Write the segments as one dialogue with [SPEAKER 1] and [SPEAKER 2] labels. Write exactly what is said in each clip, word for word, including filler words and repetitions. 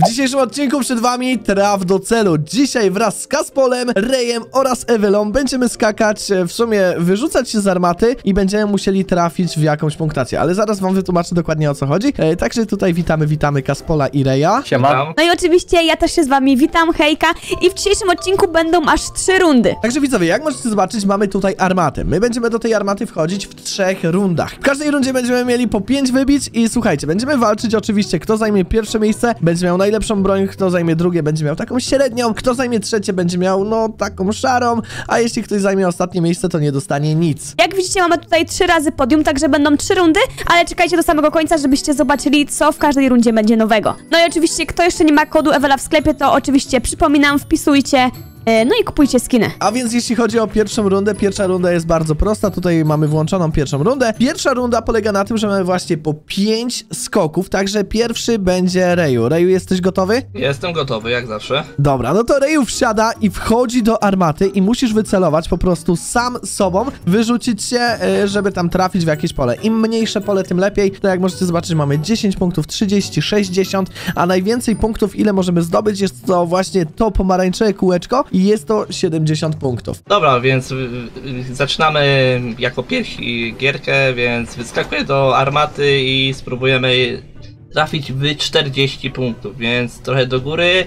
[SPEAKER 1] W dzisiejszym odcinku przed wami traf do celu. Dzisiaj wraz z Kaspolem, Rejem oraz Ewelą będziemy skakać, w sumie wyrzucać się z armaty i będziemy musieli trafić w jakąś punktację. Ale zaraz wam wytłumaczę dokładnie o co chodzi. E, także tutaj witamy, witamy Kaspola i Reja.
[SPEAKER 2] Siema.
[SPEAKER 3] No i oczywiście ja też się z wami witam, hejka. I w dzisiejszym odcinku będą aż trzy rundy.
[SPEAKER 1] Także widzowie, jak możecie zobaczyć, mamy tutaj armatę. My będziemy do tej armaty wchodzić w trzech rundach. W każdej rundzie będziemy mieli po pięć wybić i słuchajcie, będziemy walczyć oczywiście, kto zajmie pierwsze miejsce, będzie miał najlepszą broń, kto zajmie drugie, będzie miał taką średnią, kto zajmie trzecie, będzie miał, no, taką szarą, a jeśli ktoś zajmie ostatnie miejsce, to nie dostanie nic.
[SPEAKER 3] Jak widzicie, mamy tutaj trzy razy podium, także będą trzy rundy, ale czekajcie do samego końca, żebyście zobaczyli, co w każdej rundzie będzie nowego. No i oczywiście, kto jeszcze nie ma kodu Ewela w sklepie, to oczywiście przypominam, wpisujcie. No i kupujcie skiny.
[SPEAKER 1] A więc jeśli chodzi o pierwszą rundę, pierwsza runda jest bardzo prosta. Tutaj mamy włączoną pierwszą rundę. Pierwsza runda polega na tym, że mamy właśnie po pięć skoków, także pierwszy będzie Reju. Reju, jesteś gotowy?
[SPEAKER 2] Jestem gotowy, jak zawsze.
[SPEAKER 1] Dobra, no to Reju wsiada i wchodzi do armaty i musisz wycelować po prostu sam sobą, wyrzucić się, żeby tam trafić w jakieś pole. Im mniejsze pole, tym lepiej. To jak możecie zobaczyć, mamy dziesięć punktów, trzydzieści, sześćdziesiąt, a najwięcej punktów, ile możemy zdobyć, jest to właśnie to pomarańczowe kółeczko. I jest to siedemdziesiąt punktów.
[SPEAKER 2] Dobra, więc y, y, zaczynamy jako pierwsi gierkę, więc wyskakuję do armaty i spróbujemy trafić w czterdzieści punktów, więc trochę do góry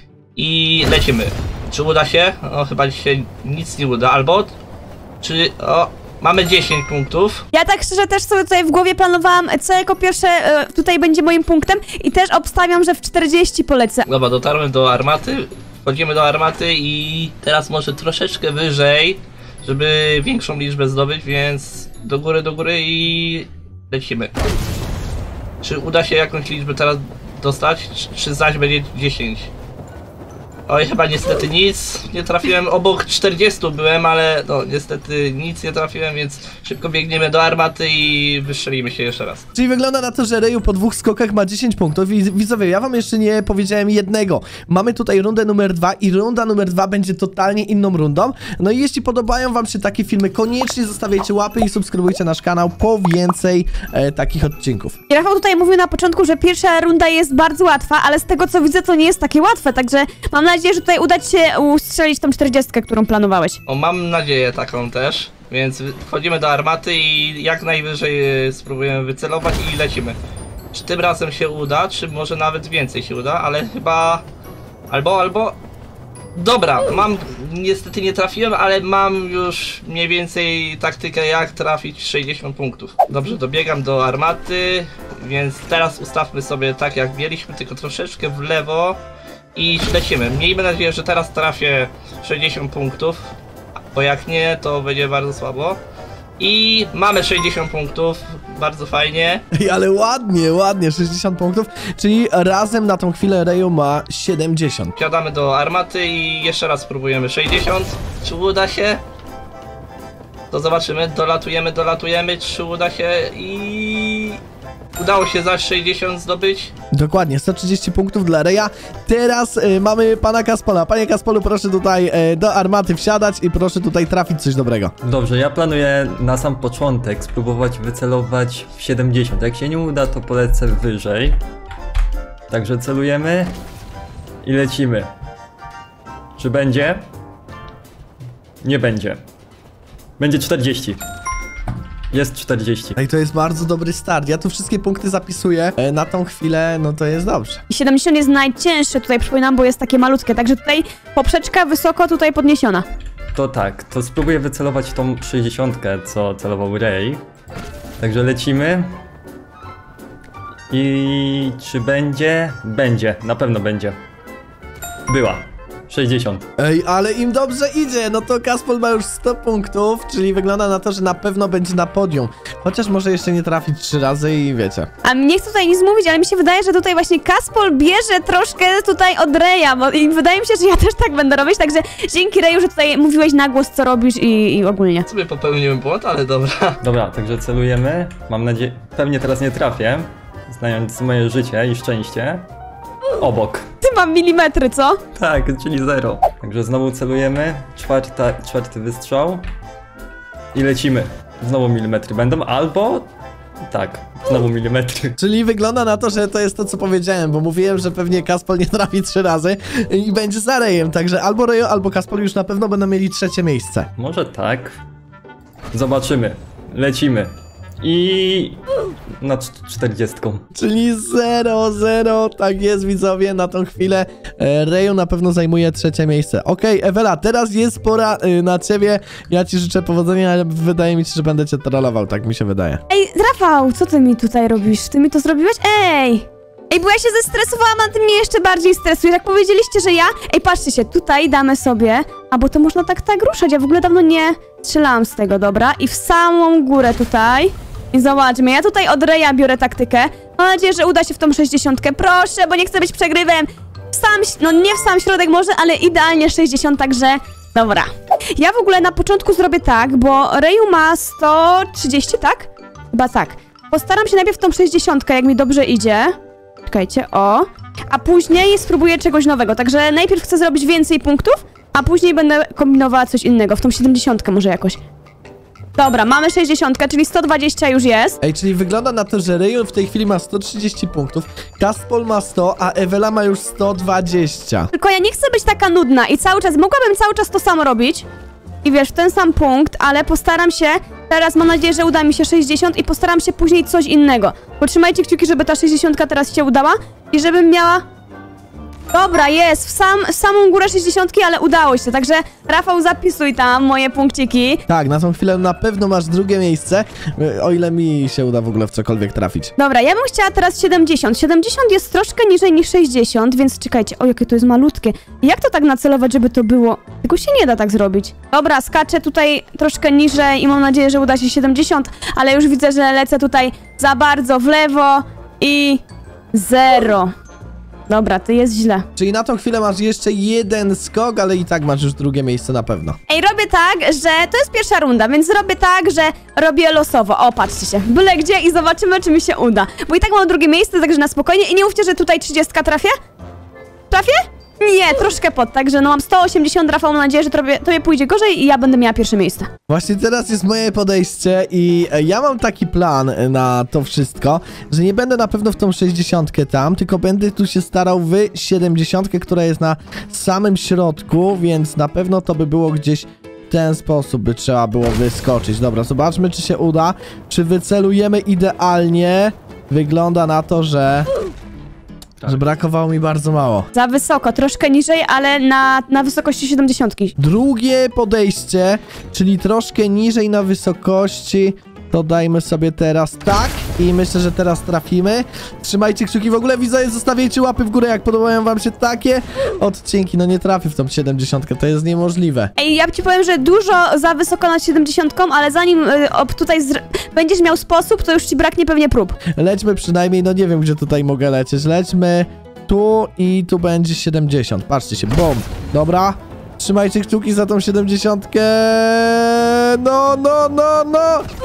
[SPEAKER 2] i lecimy. Czy uda się? O, chyba się nic nie uda, albo czy... o, mamy dziesięć punktów.
[SPEAKER 3] Ja tak szczerze też sobie tutaj w głowie planowałam, co jako pierwsze y, tutaj będzie moim punktem i też obstawiam, że w czterdzieści polecę.
[SPEAKER 2] Dobra, dotarłem do armaty. Wchodzimy do armaty i teraz może troszeczkę wyżej, żeby większą liczbę zdobyć, więc do góry, do góry i lecimy. Czy uda się jakąś liczbę teraz dostać, czy, czy zaś będzie dziesięć? Oj, chyba niestety nic, nie trafiłem, obok czterdziestu byłem, ale no niestety nic nie trafiłem, więc szybko biegniemy do armaty i wystrzelimy się jeszcze raz.
[SPEAKER 1] Czyli wygląda na to, że Reju po dwóch skokach ma dziesięć punktów i widzowie, ja wam jeszcze nie powiedziałem jednego. Mamy tutaj rundę numer dwa i runda numer dwa będzie totalnie inną rundą. No i jeśli podobają wam się takie filmy, koniecznie zostawiajcie łapy i subskrybujcie nasz kanał po więcej e, takich odcinków.
[SPEAKER 3] I Rafał tutaj mówił na początku, że pierwsza runda jest bardzo łatwa, ale z tego co widzę, to nie jest takie łatwe, także mam nadzieję, że tutaj uda ci się ustrzelić tą czterdziestkę, którą planowałeś.
[SPEAKER 2] O, mam nadzieję taką też, więc wchodzimy do armaty i jak najwyżej spróbujemy wycelować i lecimy. Czy tym razem się uda, czy może nawet więcej się uda, ale chyba... Albo, albo... Dobra, mam... Niestety nie trafiłem, ale mam już mniej więcej taktykę, jak trafić sześćdziesiąt punktów. Dobrze, dobiegam do armaty, więc teraz ustawmy sobie tak, jak mieliśmy, tylko troszeczkę w lewo. I lecimy. Miejmy nadzieję, że teraz trafię sześćdziesiąt punktów, bo jak nie, to będzie bardzo słabo. I mamy sześćdziesiąt punktów, bardzo fajnie.
[SPEAKER 1] Ej, ale ładnie, ładnie, sześćdziesiąt punktów, czyli razem na tą chwilę Reju ma siedemdziesiąt.
[SPEAKER 2] Wsiadamy do armaty i jeszcze raz spróbujemy sześćdziesiąt. Czy uda się? To zobaczymy, dolatujemy, dolatujemy, czy uda się i... Udało się zaś sześćdziesiąt zdobyć.
[SPEAKER 1] Dokładnie, sto trzydzieści punktów dla Reja. Teraz y, mamy pana Kaspola. Panie Kaspolu, proszę tutaj y, do armaty wsiadać i proszę tutaj trafić coś dobrego.
[SPEAKER 4] Dobrze, ja planuję na sam początek spróbować wycelować w siedemdziesiąt. Jak się nie uda, to polecę wyżej. Także celujemy i lecimy. Czy będzie? Nie będzie. Będzie czterdzieści. Jest czterdzieści.
[SPEAKER 1] No i to jest bardzo dobry start. Ja tu wszystkie punkty zapisuję. E, na tą chwilę, no to jest dobrze.
[SPEAKER 3] siedemdziesiąt jest najcięższe, tutaj przypominam, bo jest takie malutkie, także tutaj poprzeczka wysoko tutaj podniesiona.
[SPEAKER 4] To tak, to spróbuję wycelować tą sześćdziesiątkę, co celował Rej. Także lecimy. I czy będzie? Będzie, na pewno będzie. Była. sześćdziesiąt.
[SPEAKER 1] Ej, ale im dobrze idzie, no to Kaspol ma już sto punktów, czyli wygląda na to, że na pewno będzie na podium. Chociaż może jeszcze nie trafić trzy razy i wiecie.
[SPEAKER 3] A nie chcę tutaj nic mówić, ale mi się wydaje, że tutaj właśnie Kaspol bierze troszkę tutaj od Reja, bo i wydaje mi się, że ja też tak będę robić, także dzięki Reju, że tutaj mówiłeś na głos, co robisz i, i ogólnie.
[SPEAKER 2] Sobie popełniłem błąd, ale dobra.
[SPEAKER 4] Dobra, także celujemy. Mam nadzieję... Pewnie teraz nie trafię, znając moje życie i szczęście. Obok.
[SPEAKER 3] Ty mam milimetry, co?
[SPEAKER 4] Tak, czyli zero. Także znowu celujemy. Czwarta, czwarty wystrzał. I lecimy. Znowu milimetry będą, albo... Tak, Znowu milimetry.
[SPEAKER 1] Czyli wygląda na to, że to jest to, co powiedziałem, bo mówiłem, że pewnie Kaspol nie trafi trzy razy i będzie za Rejem, także albo Rejo, albo Kaspol już na pewno będą mieli trzecie miejsce.
[SPEAKER 4] Może tak. Zobaczymy. Lecimy. I... nad czterdziestką.
[SPEAKER 1] Czyli zero zero, tak jest widzowie, na tą chwilę e, Reju na pewno zajmuje trzecie miejsce. Okej, Ewela, teraz jest pora y, na ciebie, ja ci życzę powodzenia, ale wydaje mi się, że będę cię trollował, tak mi się wydaje.
[SPEAKER 3] Ej, Rafał, co ty mi tutaj robisz? Ty mi to zrobiłeś? Ej! Ej, bo ja się zestresowałam, a ty mnie jeszcze bardziej stresujesz. Jak powiedzieliście, że ja... Ej, patrzcie się, tutaj damy sobie... A, bo to można tak, tak ruszać, ja w ogóle dawno nie strzelałam z tego, dobra? I w samą górę tutaj... I zobaczmy, ja tutaj od Reja biorę taktykę. Mam nadzieję, że uda się w tą sześćdziesiątkę. Proszę, bo nie chcę być przegrywem. W sam, no nie w sam środek może, ale idealnie sześćdziesiąt, także dobra. Ja w ogóle na początku zrobię tak, bo Reju ma sto trzydzieści, tak? Chyba tak. Postaram się najpierw tą sześćdziesiątkę, jak mi dobrze idzie. Czekajcie, o. A później spróbuję czegoś nowego, także najpierw chcę zrobić więcej punktów, a później będę kombinowała coś innego, w tą siedemdziesiątkę może jakoś. Dobra, mamy sześćdziesiąt, czyli sto dwadzieścia już jest.
[SPEAKER 1] Ej, czyli wygląda na to, że Reju w tej chwili ma sto trzydzieści punktów, Kaspol ma sto, a Ewela ma już sto dwadzieścia.
[SPEAKER 3] Tylko ja nie chcę być taka nudna i cały czas, mogłabym cały czas to samo robić. I wiesz, w ten sam punkt, ale postaram się, teraz mam nadzieję, że uda mi się sześćdziesiąt i postaram się później coś innego. Potrzymajcie kciuki, żeby ta sześćdziesiątka teraz się udała i żebym miała... Dobra, jest, w, sam, w samą górę sześćdziesiątki, ale udało się, także Rafał, zapisuj tam moje punkciki.
[SPEAKER 1] Tak, na tą chwilę na pewno masz drugie miejsce, o ile mi się uda w ogóle w cokolwiek trafić.
[SPEAKER 3] Dobra, ja bym chciała teraz siedemdziesiąt. siedemdziesiąt jest troszkę niżej niż sześćdziesiąt, więc czekajcie, o jakie to jest malutkie. Jak to tak nacelować, żeby to było? Tego się nie da tak zrobić. Dobra, skaczę tutaj troszkę niżej i mam nadzieję, że uda się siedemdziesiąt, ale już widzę, że lecę tutaj za bardzo w lewo i zero. Dobra, to jest źle.
[SPEAKER 1] Czyli na tą chwilę masz jeszcze jeden skok, ale i tak masz już drugie miejsce na pewno.
[SPEAKER 3] Ej, robię tak, że to jest pierwsza runda, więc robię tak, że robię losowo. O, patrzcie się, byle gdzie i zobaczymy, czy mi się uda. Bo i tak mam drugie miejsce, także na spokojnie. I nie mówcie, że tutaj trzydziestka trafię? Trafię? Nie, troszkę pod, także no mam sto osiemdziesiąt, Rafał, mam nadzieję, że tobie, tobie pójdzie gorzej i ja będę miała pierwsze miejsce.
[SPEAKER 1] Właśnie teraz jest moje podejście i e, ja mam taki plan na to wszystko, że nie będę na pewno w tą sześćdziesiątkę tam, tylko będę tu się starał w siedemdziesiątkę, która jest na samym środku, więc na pewno to by było gdzieś w ten sposób by trzeba było wyskoczyć. Dobra, zobaczmy, czy się uda, czy wycelujemy idealnie. Wygląda na to, że...
[SPEAKER 4] Tak.
[SPEAKER 1] że brakowało mi bardzo mało.
[SPEAKER 3] Za wysoko, troszkę niżej, ale na, na wysokości siedemdziesiątki.
[SPEAKER 1] Drugie podejście, czyli troszkę niżej na wysokości, to dajmy sobie teraz tak i myślę, że teraz trafimy. Trzymajcie kciuki, w ogóle widzowie, zostawiajcie łapy w górę, jak podobają wam się takie odcinki. No nie trafię w tą siedemdziesiątkę, to jest niemożliwe.
[SPEAKER 3] Ej, ja ci powiem, że dużo za wysoko nad siedemdziesiątką, ale zanim y, ob, tutaj zr- będziesz miał sposób, to już ci braknie pewnie prób.
[SPEAKER 1] Lećmy przynajmniej, no nie wiem, gdzie tutaj mogę lecieć. Lećmy tu i tu będzie siedemdziesiąt. Patrzcie się, bom. Dobra. Trzymajcie kciuki za tą siedemdziesiątkę. No, no, no, no.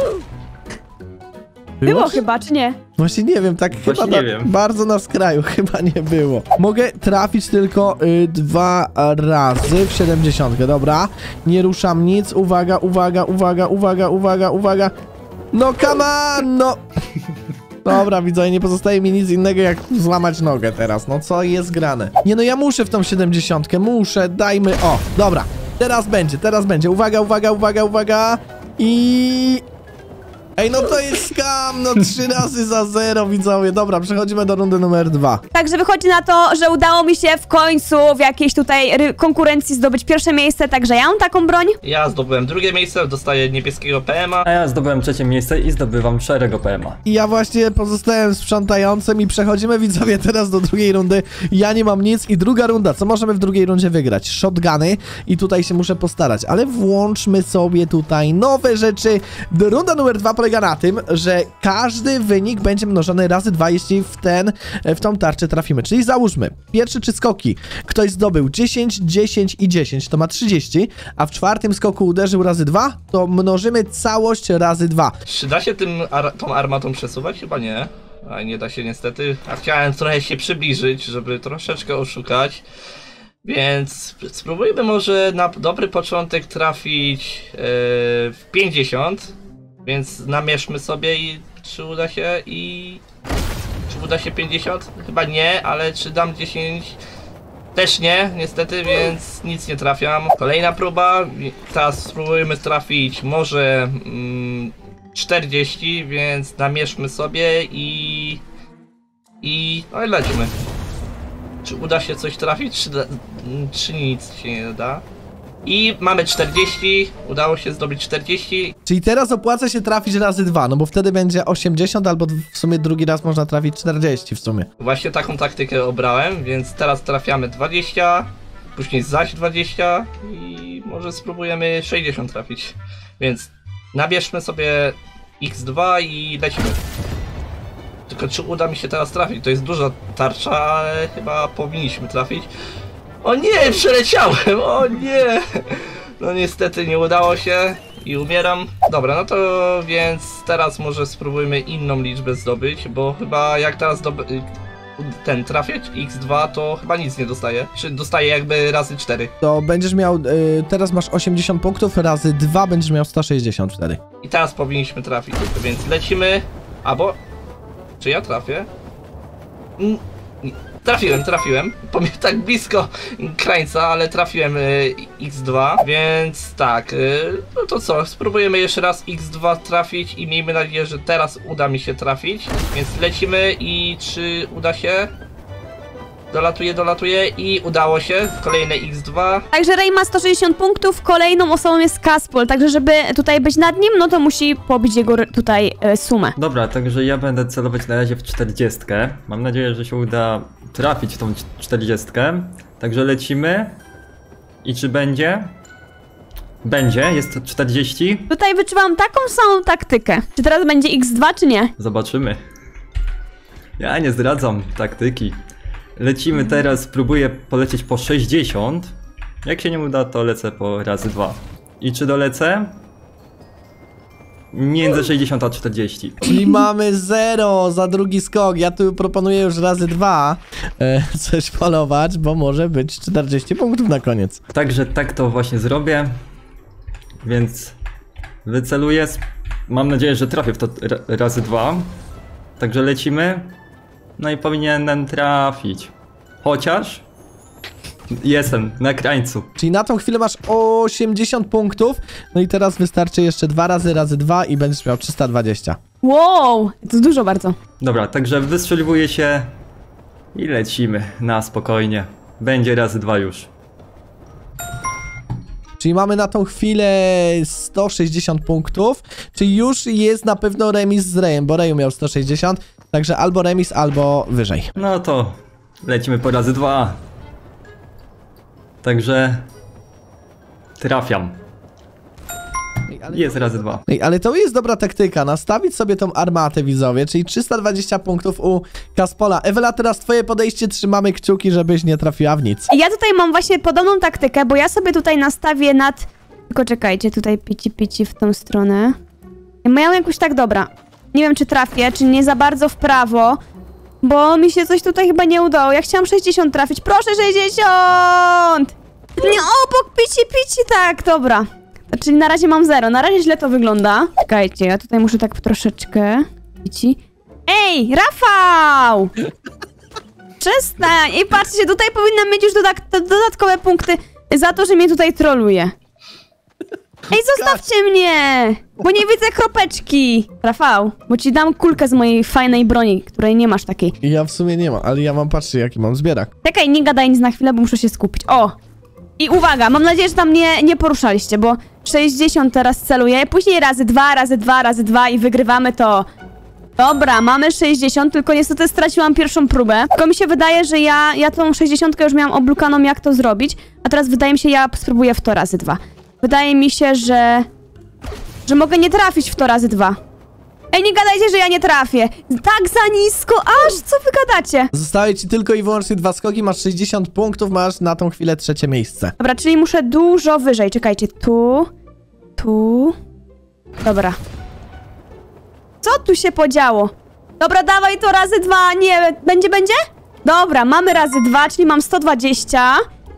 [SPEAKER 3] Było
[SPEAKER 1] Było?
[SPEAKER 3] chyba, czy nie?
[SPEAKER 1] Właśnie nie wiem, tak
[SPEAKER 4] Właśnie
[SPEAKER 1] chyba
[SPEAKER 4] nie
[SPEAKER 1] na,
[SPEAKER 4] wiem.
[SPEAKER 1] bardzo na skraju, chyba nie było. Mogę trafić tylko y, dwa razy w siedemdziesiątkę, dobra. Nie ruszam nic, uwaga, uwaga, uwaga, uwaga, uwaga, uwaga. No come on, no. Dobra, widzę, nie pozostaje mi nic innego jak złamać nogę teraz, no co jest grane. Nie no, ja muszę w tą siedemdziesiątkę, muszę, dajmy, o, dobra. Teraz będzie, teraz będzie, uwaga, uwaga, uwaga, uwaga. I... Ej, no to jest skam, no trzy razy za zero, widzowie. Dobra, przechodzimy do rundy numer dwa.
[SPEAKER 3] Także wychodzi na to, że udało mi się w końcu w jakiejś tutaj ry- konkurencji zdobyć pierwsze miejsce, także ja mam taką broń.
[SPEAKER 2] Ja zdobyłem drugie miejsce, dostaję niebieskiego P M a.
[SPEAKER 4] A ja zdobyłem trzecie miejsce i zdobywam szarego P M a.
[SPEAKER 1] I ja właśnie pozostałem sprzątającym i przechodzimy, widzowie, teraz do drugiej rundy. Ja nie mam nic i druga runda. Co możemy w drugiej rundzie wygrać? Shotguny i tutaj się muszę postarać, ale włączmy sobie tutaj nowe rzeczy. Runda numer dwa polega na tym, że każdy wynik będzie mnożony razy dwa, jeśli w ten, w tą tarczę trafimy. Czyli załóżmy, pierwsze trzy skoki ktoś zdobył dziesięć, dziesięć i dziesięć, to ma trzydzieści, a w czwartym skoku uderzył razy dwa, to mnożymy całość razy dwa.
[SPEAKER 2] Czy da się tym ar tą armatą przesuwać? Chyba nie. A nie da się niestety. A chciałem trochę się przybliżyć, żeby troszeczkę oszukać. Więc spróbujmy może na dobry początek trafić yy, w pięćdziesiąt. Więc namierzmy sobie i czy uda się i... Czy uda się pięćdziesiąt? Chyba nie, ale czy dam dziesięć? Też nie, niestety, więc nic nie trafiam. Kolejna próba, teraz spróbujemy trafić może mm, czterdzieści, więc namierzmy sobie i... I... no i lecimy. Czy uda się coś trafić, czy, czy nic się nie da? I mamy czterdzieści, udało się zdobyć czterdzieści.
[SPEAKER 1] Czyli teraz opłaca się trafić razy dwa, no bo wtedy będzie osiemdziesiąt, albo w sumie drugi raz można trafić czterdzieści w sumie.
[SPEAKER 2] Właśnie taką taktykę obrałem, więc teraz trafiamy dwadzieścia, później zaś dwadzieścia i może spróbujemy sześćdziesiąt trafić. Więc nabierzmy sobie iks dwa i lecimy. Tylko czy uda mi się teraz trafić? To jest duża tarcza, ale chyba powinniśmy trafić. O nie, przeleciałem, o nie! No niestety nie udało się i umieram. Dobra, no to więc teraz może spróbujmy inną liczbę zdobyć, bo chyba jak teraz ten trafiać iks dwa, to chyba nic nie dostaje. Czy dostaje jakby razy cztery.
[SPEAKER 1] To będziesz miał, y, teraz masz osiemdziesiąt punktów, razy dwa będziesz miał sto sześćdziesiąt wtedy.
[SPEAKER 2] I teraz powinniśmy trafić, więc lecimy. Albo... Czy ja trafię? Mm. Trafiłem, trafiłem. Pomimo tak blisko krańca, ale trafiłem y, iks dwa, więc tak, y, no to co, spróbujemy jeszcze raz iks dwa trafić i miejmy nadzieję, że teraz uda mi się trafić, więc lecimy i czy uda się? Dolatuje, dolatuje i udało się, kolejne iks dwa.
[SPEAKER 3] Także Ray ma sto sześćdziesiąt punktów, kolejną osobą jest Kaspol, także żeby tutaj być nad nim, no to musi pobić jego tutaj e, sumę.
[SPEAKER 4] Dobra, także ja będę celować na razie w czterdziestkę. Mam nadzieję, że się uda trafić w tą czterdziestkę. Także lecimy. I czy będzie? Będzie, jest to czterdzieści.
[SPEAKER 3] Tutaj wyczuwam taką samą taktykę. Czy teraz będzie iks dwa, czy nie?
[SPEAKER 4] Zobaczymy. Ja nie zdradzam taktyki. Lecimy teraz, spróbuję polecieć po sześćdziesiąt. Jak się nie uda, to lecę po razy dwa. I czy dolecę? Między sześćdziesiąt a czterdzieści.
[SPEAKER 1] Czyli mamy zero za drugi skok. Ja tu proponuję już razy dwa e, coś polować, bo może być czterdzieści punktów na koniec.
[SPEAKER 4] Także tak to właśnie zrobię. Więc wyceluję. Mam nadzieję, że trafię w to razy dwa. Także lecimy. No i powinienem trafić. Chociaż jestem na krańcu.
[SPEAKER 1] Czyli na tą chwilę masz osiemdziesiąt punktów. No i teraz wystarczy jeszcze dwa razy razy dwa i będziesz miał trzysta dwadzieścia.
[SPEAKER 3] Wow, to dużo bardzo.
[SPEAKER 4] Dobra, także wystrzeliwuję się i lecimy na spokojnie. Będzie razy dwa już.
[SPEAKER 1] Czyli mamy na tą chwilę sto sześćdziesiąt punktów. Czyli już jest na pewno remis z Rayem, bo Rayu miał sto sześćdziesiąt. Także albo remis, albo wyżej.
[SPEAKER 4] No to lecimy po razy dwa. Także trafiam. Jest razy dwa.
[SPEAKER 1] Ej, ale to jest dobra taktyka, nastawić sobie tą armatę, widzowie, czyli trzysta dwadzieścia punktów u Kaspola. Ewela, teraz twoje podejście, trzymamy kciuki, żebyś nie trafiła w nic.
[SPEAKER 3] Ja tutaj mam właśnie podobną taktykę, bo ja sobie tutaj nastawię nad... Tylko czekajcie, tutaj pici pici w tą stronę. Ja mam jakoś tak, dobra. Nie wiem, czy trafię, czy nie za bardzo w prawo, bo mi się coś tutaj chyba nie udało. Ja chciałam sześćdziesiąt trafić. Proszę, sześćdziesiąt! Nie, obok pici pici, tak, dobra. Czyli na razie mam zero. Na razie źle to wygląda. Czekajcie, ja tutaj muszę tak troszeczkę. Pici. Ej, Rafał! Przestań! I patrzcie, tutaj powinnam mieć już dodak dodatkowe punkty za to, że mnie tutaj troluje. Ej, zostawcie mnie! Bo nie widzę kropeczki! Rafał, bo ci dam kulkę z mojej fajnej broni, której nie masz takiej.
[SPEAKER 1] Ja w sumie nie mam, ale ja mam, patrzcie, jaki mam zbierak.
[SPEAKER 3] Czekaj, nie gadaj nic na chwilę, bo muszę się skupić. O! I uwaga, mam nadzieję, że tam nie, nie poruszaliście, bo sześćdziesiąt teraz celuję, później razy dwa, razy dwa, razy dwa i wygrywamy to. Dobra, mamy sześćdziesiąt, tylko niestety straciłam pierwszą próbę. Tylko mi się wydaje, że ja, ja tą sześćdziesiątkę już miałam oblukaną, jak to zrobić, a teraz wydaje mi się, ja spróbuję w to razy dwa. Wydaje mi się, że... że mogę nie trafić w to razy dwa. Ej, nie gadajcie, że ja nie trafię. Tak za nisko, aż co wy gadacie?
[SPEAKER 1] Zostały ci tylko i wyłącznie dwa skoki, masz sześćdziesiąt punktów, masz na tą chwilę trzecie miejsce.
[SPEAKER 3] Dobra, czyli muszę dużo wyżej. Czekajcie, tu, tu. Dobra. Co tu się podziało? Dobra, dawaj to razy dwa, nie, będzie, będzie? Dobra, mamy razy dwa, czyli mam sto dwadzieścia.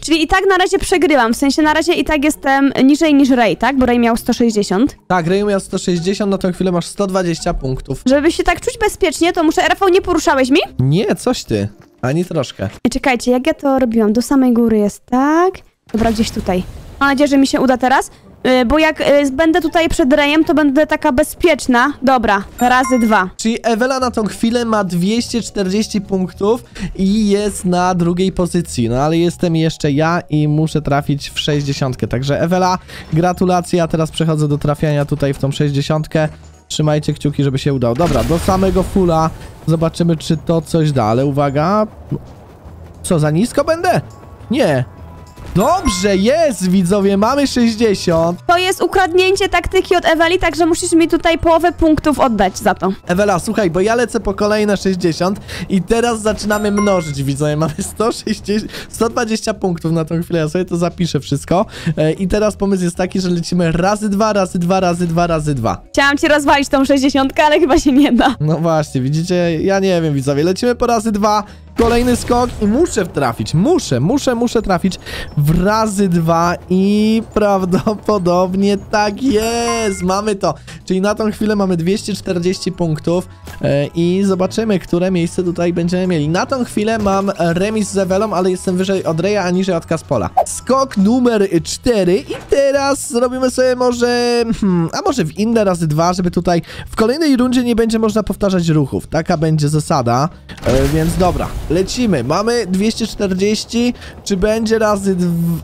[SPEAKER 3] Czyli i tak na razie przegrywam, w sensie na razie i tak jestem niżej niż Ray, tak? Bo Ray miał sto sześćdziesiąt.
[SPEAKER 1] Tak, Ray miał sto sześćdziesiąt, na tą chwilę masz sto dwadzieścia punktów.
[SPEAKER 3] Żeby się tak czuć bezpiecznie, to muszę... Rafał, nie poruszałeś mi?
[SPEAKER 1] Nie, coś ty. Ani troszkę.
[SPEAKER 3] E, Czekajcie, jak ja to robiłam? Do samej góry jest, tak? Dobra, gdzieś tutaj. Mam nadzieję, że mi się uda teraz. Yy, bo jak yy, będę tutaj przed Rayem, to będę taka bezpieczna. Dobra, razy dwa.
[SPEAKER 1] Czyli Ewela na tą chwilę ma dwieście czterdzieści punktów i jest na drugiej pozycji. No ale jestem jeszcze ja i muszę trafić w sześćdziesiątkę. Także Ewela, gratulacje. Ja teraz przechodzę do trafiania tutaj w tą sześćdziesiątkę. Trzymajcie kciuki, żeby się udało. Dobra, do samego fulla. Zobaczymy, czy to coś da. Ale uwaga. Co, za nisko będę? Nie. Dobrze, jest, widzowie, mamy sześćdziesiąt.
[SPEAKER 3] To jest ukradnięcie taktyki od Eweli, także musisz mi tutaj połowę punktów oddać za to.
[SPEAKER 1] Ewela, słuchaj, bo ja lecę po kolejne sześćdziesiąt i teraz zaczynamy mnożyć, widzowie. Mamy sto sześćdziesiąt, sto dwadzieścia punktów na tą chwilę, ja sobie to zapiszę wszystko. E, I teraz pomysł jest taki, że lecimy razy dwa, razy dwa, razy dwa, razy dwa.
[SPEAKER 3] Chciałam ci rozwalić tą sześćdziesiątkę, ale chyba się nie da.
[SPEAKER 1] No właśnie, widzicie, ja nie wiem, widzowie, lecimy po razy dwa. Kolejny skok i muszę trafić, muszę, muszę, muszę trafić w razy dwa i prawdopodobnie tak jest, mamy to. Czyli na tą chwilę mamy dwieście czterdzieści punktów e, i zobaczymy, które miejsce tutaj będziemy mieli. Na tą chwilę mam remis z Ewelą, ale jestem wyżej od Raya, a niżej od Kaspola. Skok numer cztery i teraz zrobimy sobie może, hmm, a może w inne razy dwa, żeby tutaj w kolejnej rundzie nie będzie można powtarzać ruchów. Taka będzie zasada, e, więc dobra. Lecimy, mamy dwieście czterdzieści, czy będzie razy dwa?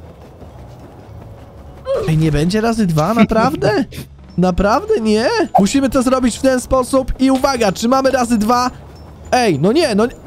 [SPEAKER 1] Ej, nie będzie razy dwa, naprawdę? Naprawdę nie? Musimy to zrobić w ten sposób i uwaga, czy mamy razy dwa? Ej, no nie, no nie.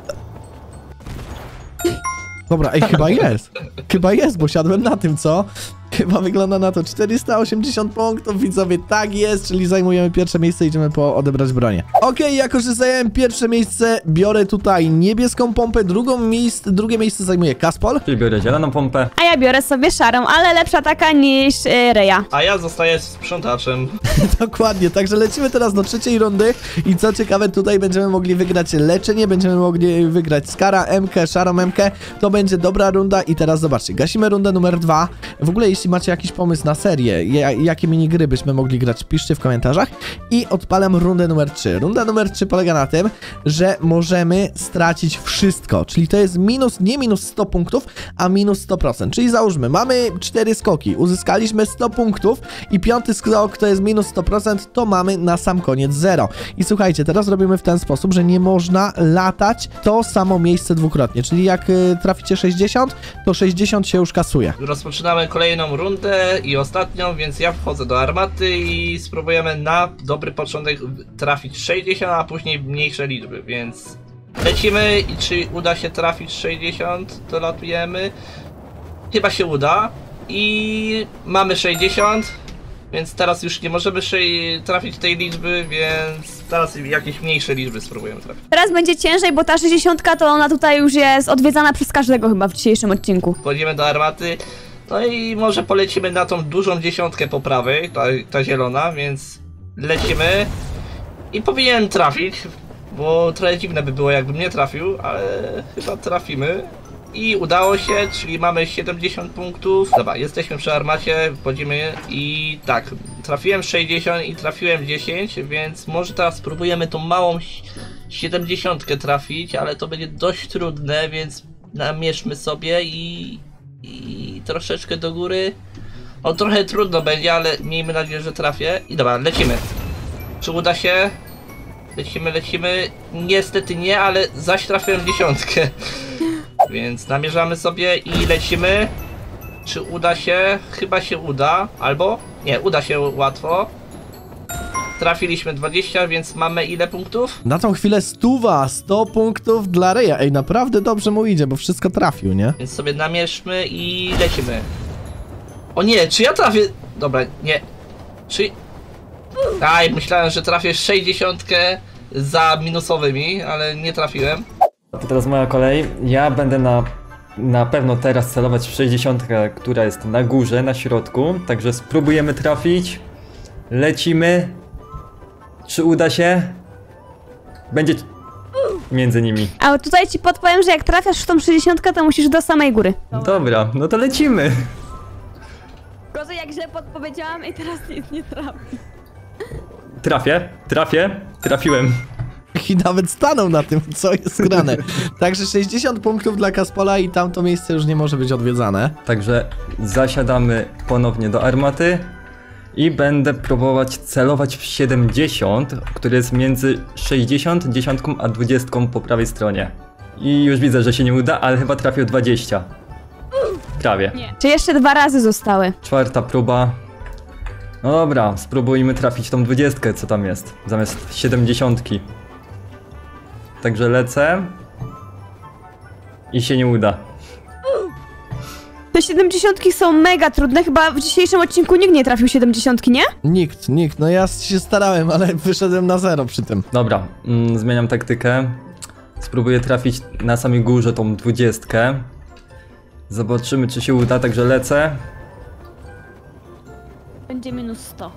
[SPEAKER 1] Dobra, ej, chyba jest. Chyba jest, bo siadłem na tym, co? Chyba wygląda na to czterysta osiemdziesiąt punktów, widzowie, tak jest, czyli zajmujemy pierwsze miejsce, idziemy po odebrać bronię. Okej, okay, jako że zająłem pierwsze miejsce, biorę tutaj niebieską pompę, drugą miejsce, drugie miejsce zajmuje Kaspol.
[SPEAKER 4] Czyli biorę zieloną pompę.
[SPEAKER 3] A ja biorę sobie szarą, ale lepsza taka niż yy, Raya.
[SPEAKER 2] A ja zostaję sprzątaczem.
[SPEAKER 1] Dokładnie, także lecimy teraz do trzeciej rundy i co ciekawe, tutaj będziemy mogli wygrać leczenie, będziemy mogli wygrać Skara, M K, szarą M K, to będzie dobra runda i teraz zobaczcie, gasimy rundę numer dwa. W ogóle jeśli macie jakiś pomysł na serię, jakie minigry byśmy mogli grać, piszcie w komentarzach i odpalam rundę numer trzy. Runda numer trzy polega na tym, że możemy stracić wszystko, czyli to jest minus, nie minus sto punktów, a minus sto procent, czyli załóżmy, mamy cztery skoki, uzyskaliśmy sto punktów i piąty skok to jest minus sto procent, to mamy na sam koniec zero. I słuchajcie, teraz robimy w ten sposób, że nie można latać to samo miejsce dwukrotnie, czyli jak y, traficie sześćdziesiąt, to sześćdziesiąt się już kasuje.
[SPEAKER 2] Rozpoczynamy kolejną rundę i ostatnią, więc ja wchodzę do armaty i spróbujemy na dobry początek trafić sześćdziesiąt, a później mniejsze liczby, więc lecimy i czy uda się trafić sześćdziesiąt, to latujemy. Chyba się uda i mamy sześćdziesiąt, więc teraz już nie możemy trafić tej liczby, więc teraz jakieś mniejsze liczby spróbujemy trafić.
[SPEAKER 3] Teraz będzie ciężej, bo ta sześćdziesiątka to ona tutaj już jest odwiedzana przez każdego chyba w dzisiejszym odcinku.
[SPEAKER 2] Wchodzimy do armaty. No i może polecimy na tą dużą dziesiątkę po prawej, ta, ta zielona, więc lecimy i powinienem trafić, bo trochę dziwne by było jakbym nie trafił, ale chyba trafimy i udało się, czyli mamy siedemdziesiąt punktów. Dobra, jesteśmy przy armacie, wchodzimy i tak, trafiłem sześćdziesiąt i trafiłem dziesięć, więc może teraz spróbujemy tą małą siedemdziesiątkę trafić, ale to będzie dość trudne, więc namierzmy sobie i... I troszeczkę do góry. O, trochę trudno będzie, ale miejmy nadzieję, że trafię. I dobra, lecimy. Czy uda się? Lecimy, lecimy. Niestety nie, ale zaś trafiłem dziesiątkę. Więc namierzamy sobie i lecimy. Czy uda się? Chyba się uda. Albo? Nie, uda się łatwo. Trafiliśmy dwadzieścia, więc mamy ile punktów?
[SPEAKER 1] Na tą chwilę stuwa, sto punktów dla Raya. Ej, naprawdę dobrze mu idzie, bo wszystko trafił, nie?
[SPEAKER 2] Więc sobie namierzmy i lecimy. O nie, czy ja trafię? Dobra, nie. Czy... Aj, myślałem, że trafię sześćdziesiątkę za minusowymi, ale nie trafiłem.
[SPEAKER 4] To teraz moja kolej. Ja będę na, na pewno teraz celować w sześćdziesiątkę, która jest na górze, na środku. Także spróbujemy trafić. Lecimy. Czy uda się? Będzie... między nimi.
[SPEAKER 3] A tutaj ci podpowiem, że jak trafiasz w tą sześćdziesiątkę, to musisz do samej góry.
[SPEAKER 4] Dobra, no to lecimy.
[SPEAKER 3] Gorzej jak źle podpowiedziałam i teraz nic nie trafi.
[SPEAKER 4] Trafię, trafię, trafiłem.
[SPEAKER 1] I nawet stanął na tym, co jest grane. Także sześćdziesiąt punktów dla Kaspola i tamto miejsce już nie może być odwiedzane.
[SPEAKER 4] Także zasiadamy ponownie do armaty i będę próbować celować w siedemdziesiąt, który jest między sześćdziesiąt, dziesięć a dwadzieścia po prawej stronie. I już widzę, że się nie uda, ale chyba trafię w dwadzieścia. Prawie.
[SPEAKER 3] Nie. Czy jeszcze dwa razy zostały?
[SPEAKER 4] Czwarta próba. No dobra, spróbujmy trafić tą dwudziestkę, co tam jest, zamiast siedemdziesiątki. Także lecę. I się nie uda.
[SPEAKER 3] Te siedemdziesiątki są mega trudne, chyba w dzisiejszym odcinku nikt nie trafił siedemdziesiątki, nie?
[SPEAKER 1] Nikt, nikt. No ja się starałem, ale wyszedłem na zero przy tym.
[SPEAKER 4] Dobra, mm, zmieniam taktykę. Spróbuję trafić na samej górze tą dwudziestkę. Zobaczymy, czy się uda, także lecę.
[SPEAKER 3] Będzie minus sto.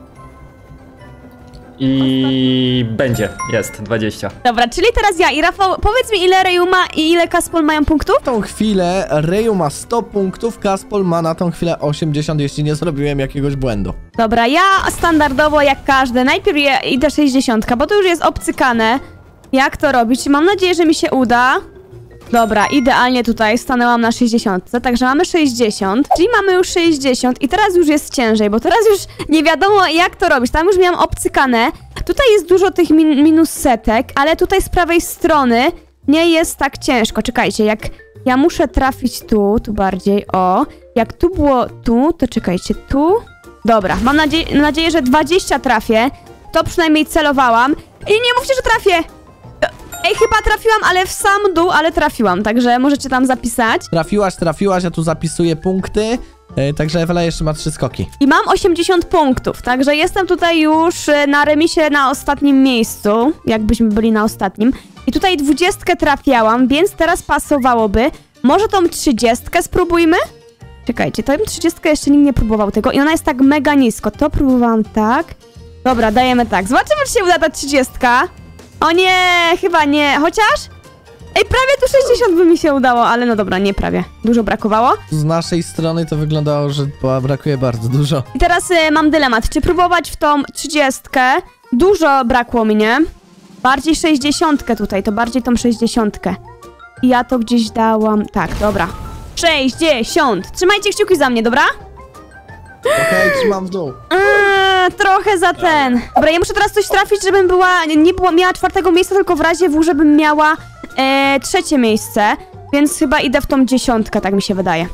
[SPEAKER 4] I będzie, jest, dwadzieścia.
[SPEAKER 3] Dobra, czyli teraz ja i Rafał, powiedz mi ile Rejuma i ile Kaspol mają punktów?
[SPEAKER 1] W tą chwilę Reju ma sto punktów, Kaspol ma na tą chwilę osiemdziesiąt, jeśli nie zrobiłem jakiegoś błędu.
[SPEAKER 3] Dobra, ja standardowo jak każdy, najpierw ja idę sześćdziesiąt, bo to już jest obcykane. Jak to robić? Mam nadzieję, że mi się uda. Dobra, idealnie tutaj stanęłam na sześćdziesiąt, także mamy sześćdziesiąt, czyli mamy już sześćdziesiąt i teraz już jest ciężej, bo teraz już nie wiadomo jak to robić, tam już miałam obcykane. Tutaj jest dużo tych min minus setek, ale tutaj z prawej strony nie jest tak ciężko. Czekajcie, jak ja muszę trafić tu, tu bardziej, o. Jak tu było tu, to czekajcie, tu. Dobra, mam nadzie nadzieję, że dwadzieścia trafię, to przynajmniej celowałam. I nie mówcie, że trafię! Ej, chyba trafiłam, ale w sam dół, ale trafiłam, także możecie tam zapisać.
[SPEAKER 1] Trafiłaś, trafiłaś, ja tu zapisuję punkty. Yy, także Ewela jeszcze ma trzy skoki.
[SPEAKER 3] I mam osiemdziesiąt punktów, także jestem tutaj już e, na remisie na ostatnim miejscu, jakbyśmy byli na ostatnim. I tutaj dwudziestkę trafiałam, więc teraz pasowałoby. Może tą trzydziestkę spróbujmy? Czekajcie, tą trzydziestkę jeszcze nikt nie próbował tego i ona jest tak mega nisko. To próbowałam tak. Dobra, dajemy tak. Zobaczymy, czy się uda ta trzydziestka. O nie, chyba nie, chociaż... Ej, prawie tu sześćdziesiąt by mi się udało, ale no dobra, nie prawie. Dużo brakowało.
[SPEAKER 1] Z naszej strony to wyglądało, że brakuje bardzo dużo.
[SPEAKER 3] I teraz y, mam dylemat, czy próbować w tą trzydziestkę. Dużo brakło mi, nie? Bardziej sześćdziesiątkę tutaj, to bardziej tą sześćdziesiątkę. I ja to gdzieś dałam... Tak, dobra. sześćdziesiąt! Trzymajcie kciuki za mnie, dobra?
[SPEAKER 1] Okej, okay, trzymam w dół.
[SPEAKER 3] Eee, trochę za ten. Dobra, ja muszę teraz coś trafić, żebym była... Nie była, miała czwartego miejsca, tylko w razie W, żebym miała e, trzecie miejsce. Więc chyba idę w tą dziesiątkę, tak mi się wydaje.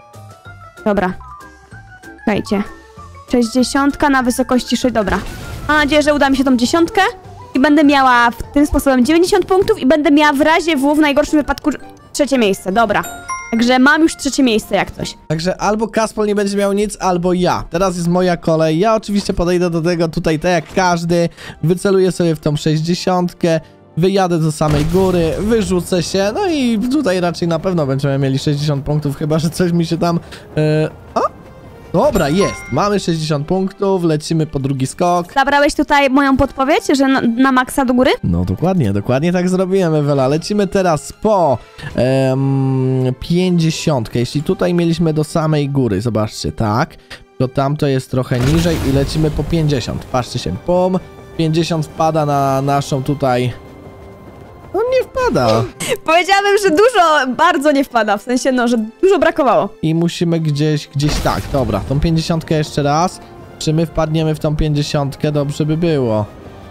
[SPEAKER 3] Dobra. Słuchajcie. sześćdziesiątka na wysokości sześć. Dobra. Mam nadzieję, że uda mi się tą dziesiątkę. I będę miała w tym sposobem dziewięćdziesiąt punktów i będę miała w razie W, w najgorszym wypadku trzecie miejsce. Dobra. Także mam już trzecie miejsce jak coś.
[SPEAKER 1] Także albo Kaspol nie będzie miał nic, albo ja. Teraz jest moja kolej. Ja oczywiście podejdę do tego tutaj tak jak każdy. Wyceluję sobie w tą sześćdziesiątkę. Wyjadę do samej góry, wyrzucę się. No i tutaj raczej na pewno będziemy mieli sześćdziesiąt punktów, chyba że coś mi się tam... Yy... O! Dobra, jest. Mamy sześćdziesiąt punktów, lecimy po drugi skok.
[SPEAKER 3] Zabrałeś tutaj moją podpowiedź, że na, na maksa do góry?
[SPEAKER 1] No dokładnie, dokładnie tak zrobiłem, Ewela. Lecimy teraz po um, pięćdziesiątkę. Jeśli tutaj mieliśmy do samej góry, zobaczcie, tak, to tamto jest trochę niżej i lecimy po pięćdziesiąt. Patrzcie się, pom, pięćdziesiąt wpada na naszą tutaj... No nie wpada.
[SPEAKER 3] Powiedziałabym, że dużo, bardzo nie wpada, w sensie no, że dużo brakowało.
[SPEAKER 1] I musimy gdzieś, gdzieś tak, dobra, tą pięćdziesiątkę jeszcze raz. Czy my wpadniemy w tą pięćdziesiątkę? Dobrze by było.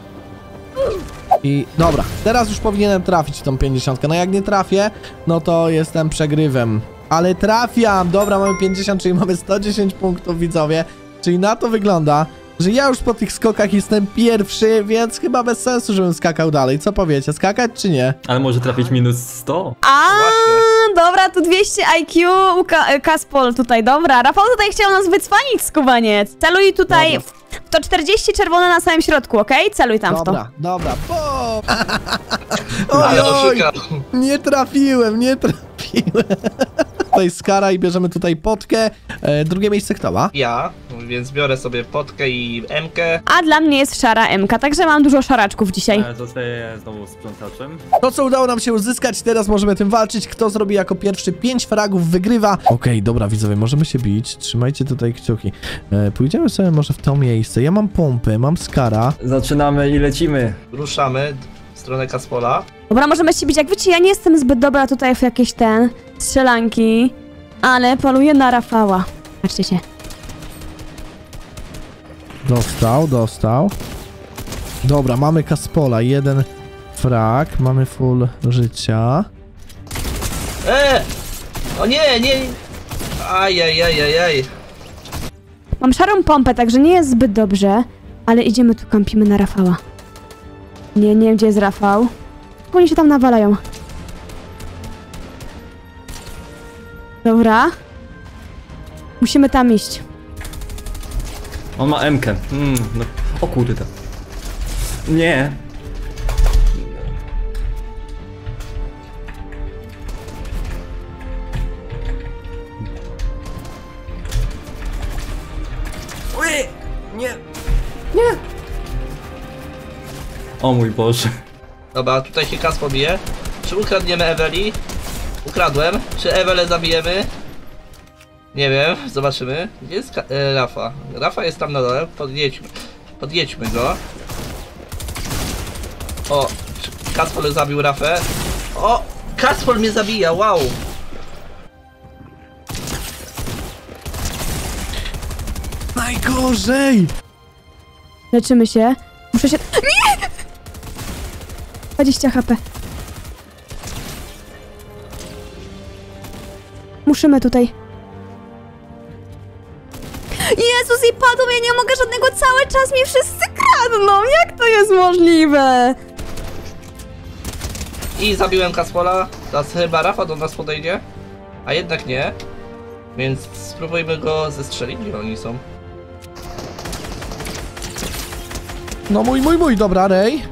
[SPEAKER 1] I dobra, teraz już powinienem trafić w tą pięćdziesiątkę. No jak nie trafię, no to jestem przegrywem. Ale trafiam! Dobra, mamy pięćdziesiąt, czyli mamy sto dziesięć punktów, widzowie. Czyli na to wygląda, że ja już po tych skokach jestem pierwszy, więc chyba bez sensu, żebym skakał dalej. Co powiecie, skakać czy nie?
[SPEAKER 4] Ale może trafić minus sto?
[SPEAKER 3] A, dobra, tu dwieście I Q u Ka Kaspol tutaj, dobra. Rafał tutaj chciał nas wycwanić, skubaniec. Celuj tutaj w, w to czterdzieści czerwone na samym środku, okej? Okay? Celuj tam
[SPEAKER 1] dobra,
[SPEAKER 3] w to.
[SPEAKER 1] Dobra, dobra,
[SPEAKER 2] Ale
[SPEAKER 1] oj,
[SPEAKER 2] oszukał.
[SPEAKER 1] nie trafiłem, nie trafiłem. Tutaj skara i bierzemy tutaj potkę. E, drugie miejsce kto ma?
[SPEAKER 2] Ja, więc biorę sobie potkę i emkę.
[SPEAKER 3] A dla mnie jest szara M K, także mam dużo szaraczków dzisiaj.
[SPEAKER 4] E, Zostaję znowu sprzątaczem.
[SPEAKER 1] To, co udało nam się uzyskać, teraz możemy tym walczyć. Kto zrobi jako pierwszy pięć fragów, wygrywa. Okej, dobra, widzowie, możemy się bić. Trzymajcie tutaj kciuki. E, pójdziemy sobie może w to miejsce. Ja mam pompę, mam skara.
[SPEAKER 4] Zaczynamy i lecimy.
[SPEAKER 2] Ruszamy w stronę Kaspola.
[SPEAKER 3] Dobra, możemy się bić. Jak wiecie, ja nie jestem zbyt dobra tutaj w jakieś ten strzelanki, ale poluję na Rafała. Patrzcie się.
[SPEAKER 1] Dostał, dostał. Dobra, mamy Kaspola. Jeden frag, mamy full życia.
[SPEAKER 2] E! O nie, nie! Ajajajajaj.
[SPEAKER 3] Mam szarą pompę, także nie jest zbyt dobrze, ale idziemy tu, kampimy na Rafała. Nie, nie wiem, gdzie jest Rafał. Oni się tam nawalają. Dobra. Musimy tam iść.
[SPEAKER 4] On ma emkę. Mm, no. O kurde. Nie. Ui, nie. Nie. O mój Boże.
[SPEAKER 2] Dobra, tutaj się Kaspol bije. Czy ukradniemy Eweli? Ukradłem. Czy Ewelę zabijemy? Nie wiem, zobaczymy. Gdzie jest Ka e, Rafa? Rafa jest tam na dole, podjedźmy. Podjedźmy go. O, czy Kaspol zabił Rafę? O, Kaspol mnie zabija, wow!
[SPEAKER 1] Najgorzej!
[SPEAKER 3] Leczymy się. Muszę się... Nie! dwadzieścia HP. Musimy tutaj. Jezus, i padł, ja nie mogę żadnego, cały czas mi wszyscy kradną. Jak to jest możliwe?
[SPEAKER 2] I zabiłem Kaspola. Teraz chyba Rafa do nas podejdzie. A jednak nie. Więc spróbujmy go zestrzelić, gdzie oni są.
[SPEAKER 1] No mój, mój, mój, dobra, Rej.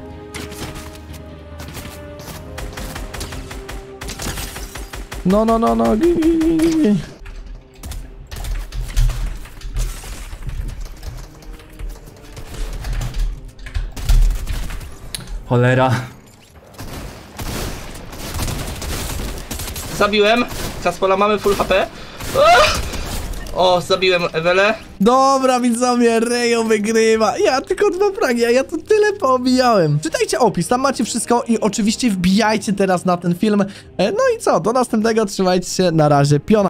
[SPEAKER 1] No, no, no, no, gi, gi, gi, gi, gi.
[SPEAKER 4] Cholera.
[SPEAKER 2] Zabiłem. Kaspola, mamy full H P. O, zabiłem Ewelę.
[SPEAKER 1] Dobra, widzowie, Rejo wygrywa. Ja tylko dwa fragi, a ja tu tyle poobijałem. Czytajcie opis, tam macie wszystko i oczywiście wbijajcie teraz na ten film. E, No i co, do następnego, trzymajcie się, na razie, piona.